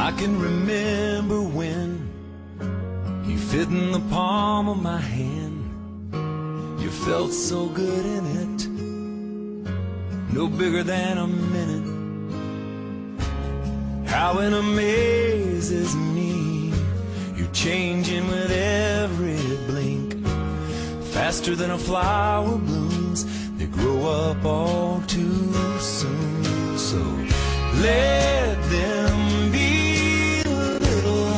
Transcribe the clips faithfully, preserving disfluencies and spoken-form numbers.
I can remember when you fit in the palm of my hand. You felt so good in it, no bigger than a minute. How it amazes me, you're changing with every blink, faster than a flower blooms. They grow up all too soon. So let them be little,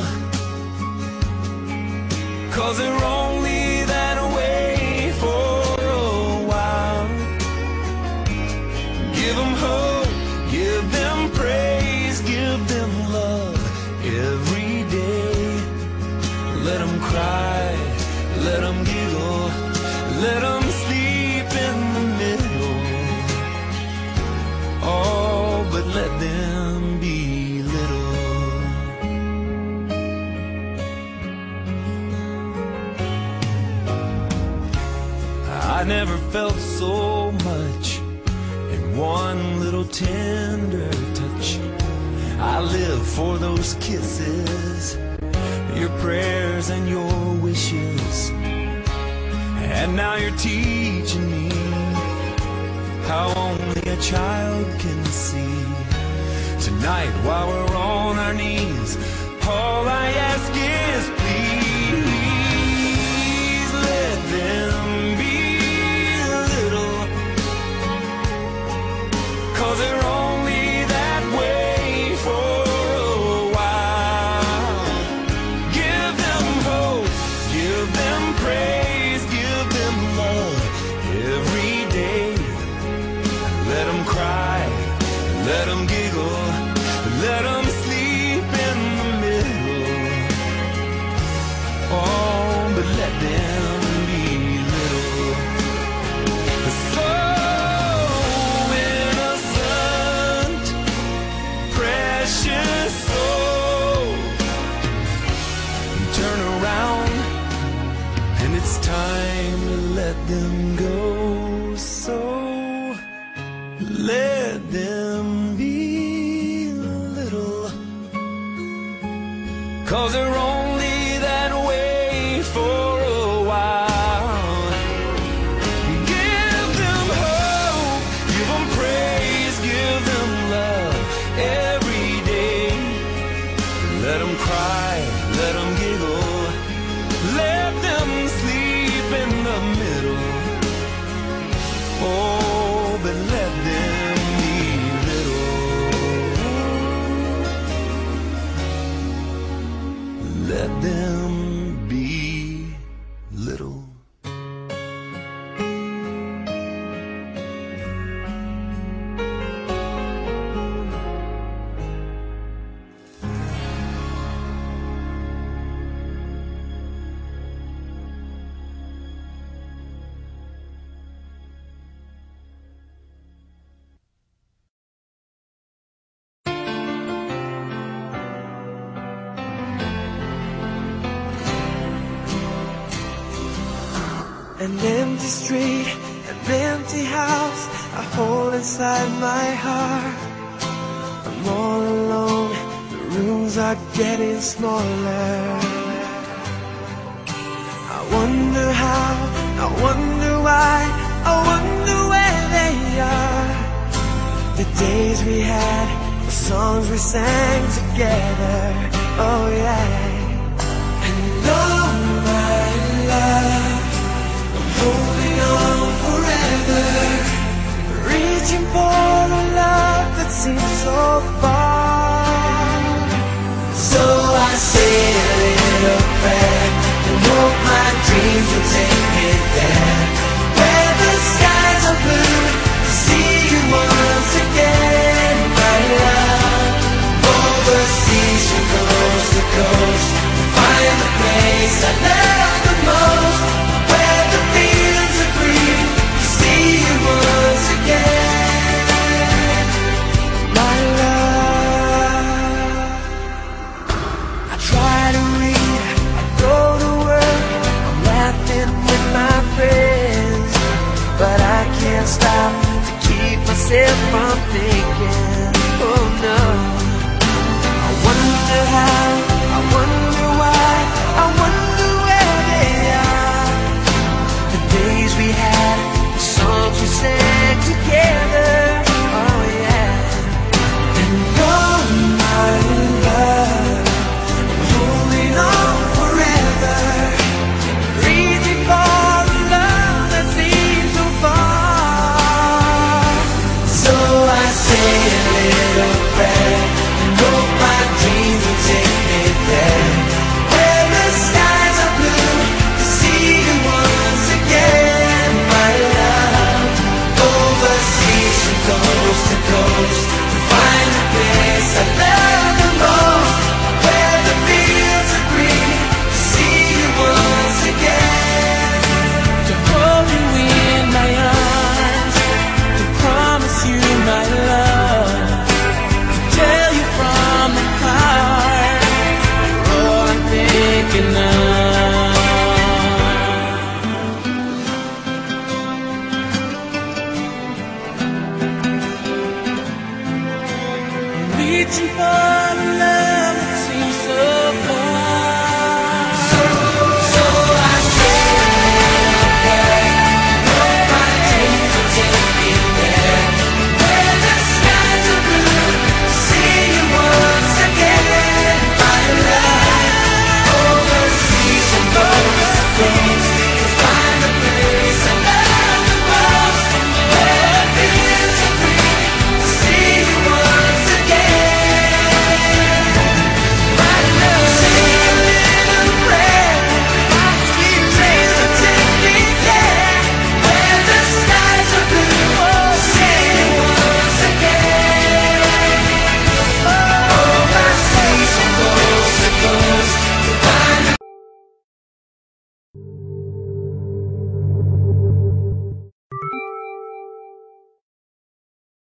'cause they're only that way for a while. Give them hope, give them praise, give them love every day. Let them cry, let them giggle, let them sleep in the middle. Oh, but let them be little. I never felt so much in one little tender touch. I live for those kisses, your prayers and your wishes. And now you're teaching me how only a child can see. Tonight while we're on our knees, all I ask is please let them be little, 'cause they're only that way for a while. Give them hope, give them praise, give them love every day. Let them cry, let them giggle, let them sleep in the middle. Oh, but let them be little. So innocent, precious soul. Turn around, and it's time to let them go. So let them be little, 'cause they're only that way for a while. Give them hope, give them praise, give them love every day. Let them cry, let them giggle, let them sleep in the middle. Oh, but let them be little. Let them be little. An empty street, an empty house I hold inside my heart. I'm all alone, the rooms are getting smaller. I wonder how, I wonder why, I wonder where they are. The days we had, the songs we sang together, oh yeah. And oh my love, holding on forever, reaching for a love that seems so far. So I say a little prayer and hope my dreams will take me there, where the skies are blue, to see you once again, my love. Overseas from coast to coast, find the place I love the most, where the fields are green, to see you once again, my love. I try to read, I go to work, I'm laughing with my friends, but I can't stop to keep myself from thinking.